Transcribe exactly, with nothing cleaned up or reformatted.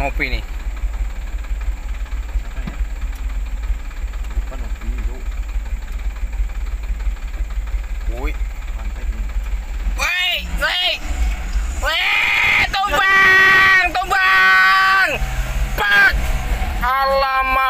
ngopi nih. Siapa ya? Bukan Opi, yuk. Woi. Mantek nih. Woi, woi. Woi, tumbang, tumbang. Pak. Alamak.